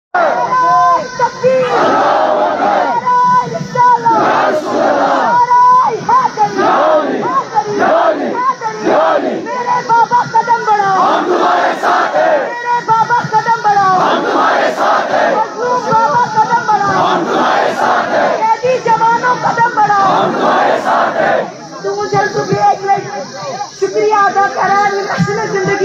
شکریہ ادا کران زندگی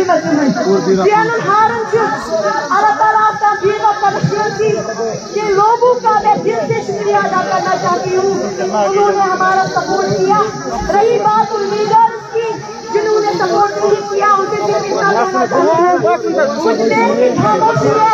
اللہ تعالیٰ کا کہ لوگوں کا میں دل سے شکریہ ادا کرنا چاہتی ہوں. انہوں نے ہمارا سپورٹ کیا. رہی بات ان لیڈرز کی جنہوں نے سپورٹ نہیں کیا ان سے خاموشی ہے.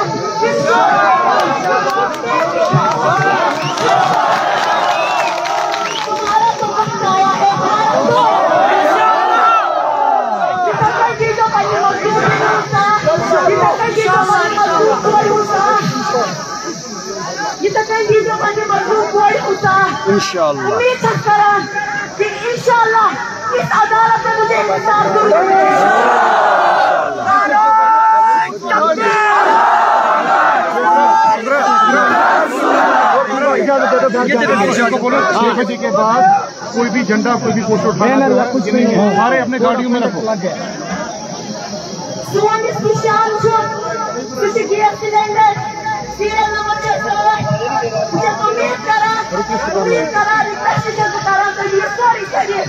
انشاءاللہ امید کریں کہ انشاءاللہ اس عدالت میں مجھے انتظار ضرور بجے کے بعد کوئی بھی جھنڈا کوئی بھی پوسٹر اٹھانا سارے اپنے گاڑیوں میں رکھو. سوانس کی شان جو گیس سلینڈر سیریل نمبر کے ساتھ مجھے امید کرا ریکویسٹ کرا تو یہ ساری چلیے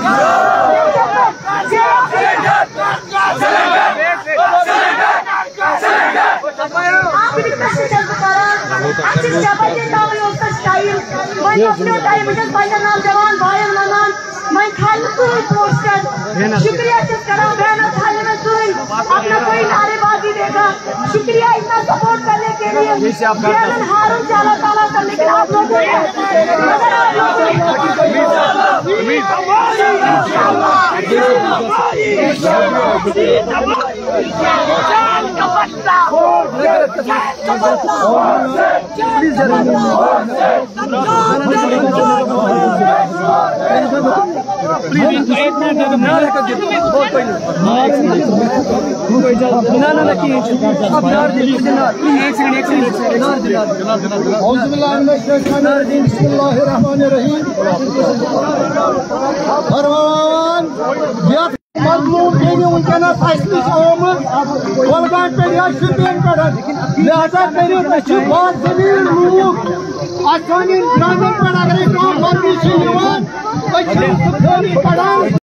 آپ ریکویسٹ کرا اچھی شبہ کے دعوی ہوتا ٹائم میں اپنے ٹائم مجھے پہلے نام جوان بھائی منان میں خالی کوئی پوسٹر شکریہ چیز کرا بہنوں خالی میں کوئی اپنا کوئی نعرے بازی دے گا. شکریہ اتنا سپورٹ کرنے کے لیے بہن ہارون سے اللہ تعالیٰ کا. لیکن آپ لوگوں نے مظلوم ونکس نش آمت کولگام پہ یا شپین پہ لہذا کرو زمین لوگ سان گرامن پہ اگر کھانے پڑان